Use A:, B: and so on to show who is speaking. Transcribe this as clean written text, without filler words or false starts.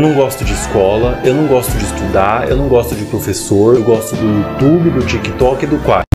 A: Eu não gosto de escola, eu não gosto de estudar, eu não gosto de professor, eu gosto do YouTube, do TikTok e do Quai.